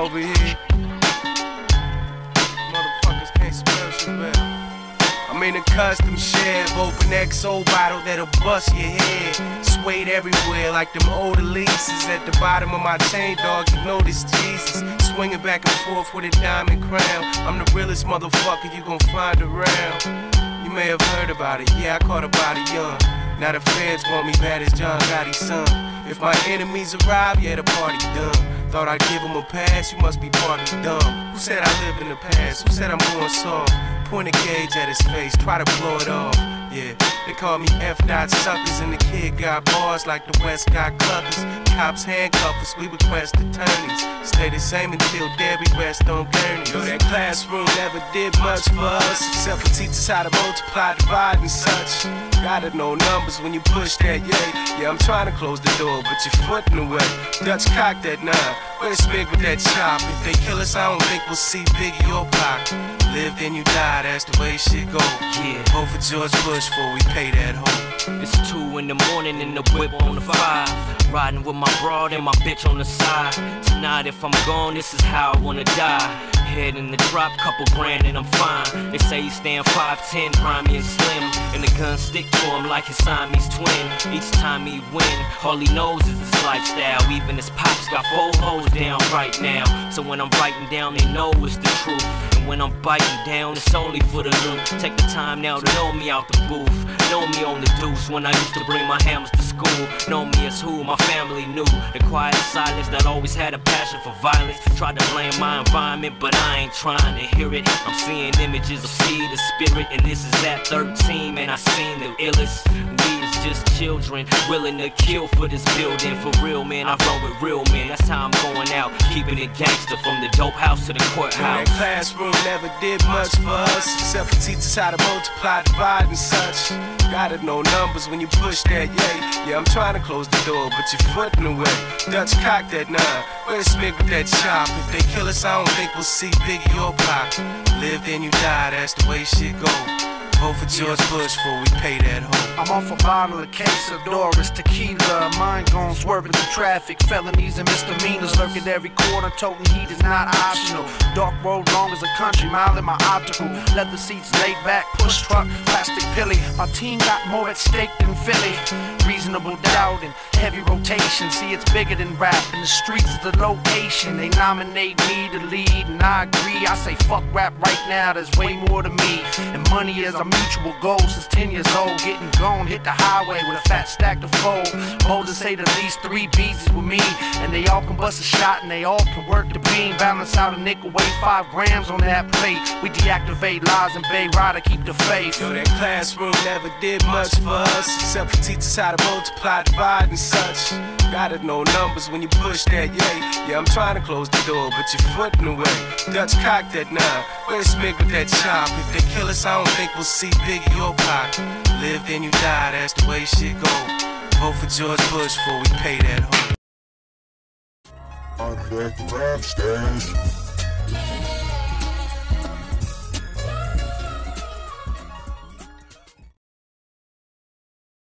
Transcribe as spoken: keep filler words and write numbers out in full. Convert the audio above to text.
over here. Motherfuckers can't spell Chevelle. I'm in a custom Chev, open X O bottle that'll bust your head. Swayed everywhere like them old Elises at the bottom of my chain, dog. You know this Jesus. Swinging back and forth with a diamond crown. I'm the realest motherfucker you gon' find around. You may have heard about it, yeah, I caught a body young. Now the feds want me bad as John Gotti's son. If my enemies arrive, yeah, the party done. Thought I'd give them a pass, you must be party dumb. Who said I live in the past? Who said I'm going soft? Point a gauge at his face, try to blow it off. Yeah, they call me F-dot suckers, and the kid got bars like the West got cluckers. Cops handcuff us, we request attorneys. Stay the same until dead, we rest on gurneys. Yo, that classroom never did much for us, except for teach us how to multiply, divide, and such. Gotta know numbers when you push that, yeah. Yeah, I'm trying to close the door, but your foot in the way. Dutch cock that nine, where's Big with that chop? If they kill us, I don't think we'll see Biggie or Pac. Live then you die, that's the way shit go. Yeah, vote for George Bush before we pay that hoe. It's two in the morning and the whip on the five. Riding with my broad and my bitch on the side. Tonight if I'm gone, this is how I wanna die. Head in the drop, couple grand and I'm fine. They say he stand five ten, grimy and slim, and the gun stick to him like his Siamese twin. Each time he win, all he knows is his lifestyle. Even his pops got four hoes down right now. So when I'm writing down, they know it's the truth. And when I'm biting down, it's only for the loot. Take the time now to know me out the booth. Know me on the deuce when I used to bring my hammers to school. Know me as who my family knew. The quiet silence that always had a passion for violence. Tried to blame my environment, but I ain't trying to hear it. I'm seeing images of seed and spirit, and this is at thirteen, and I seen the illest. We is just children, willing to kill for this building. For real, man, I roll with real men. That's how I'm going out, keeping it gangster from the dope house to the courthouse. That classroom never did much for us, except for teach us how to multiply, divide, and such. Gotta know numbers when you push that, yeah. Yeah, I'm trying to close the door, but your foot in the way. Dutch cock that nine, where's Smig with that chop? If they kill us, I don't think we'll see Biggie or Pac. Live then you die, that's the way shit go. Vote for George Bush before we pay that hoe. I'm off a bottle, a case of Doris, tequila. Mine gone swerving through traffic. Felonies and misdemeanors lurking every corner. Toting heat is not optional. Dark road long as a country mile in my optical. Leather seats laid back, push truck, plastic pilly. My team got more at stake than Philly. Reasonable doubt and heavy rotation. See, it's bigger than rap, and the streets is the location. They nominate me to lead, and I agree. I say fuck rap right now, there's way more to me. And money is a mutual goal since ten years old. Getting gone, hit the highway with a fat stack to fold. Bold to say the least three bees with me, and they all can bust a shot and they all can work the beam. Balance out a nickel, weigh five grams on that plate. We deactivate lies and Bay Rider, keep the faith. Yo, that classroom never did much for us, except for teach us how to multiply, divide, and such. Gotta know numbers when you push that, yeah. Yeah, I'm trying to close the door, but your foot in the way. Dutch cock that nine, where's Smig with that chop? If they kill us, I don't think we'll see Biggie or Pac. Live then you die, that's the way shit go. Vote for George Bush before we pay that hoe. I'm back rap stars.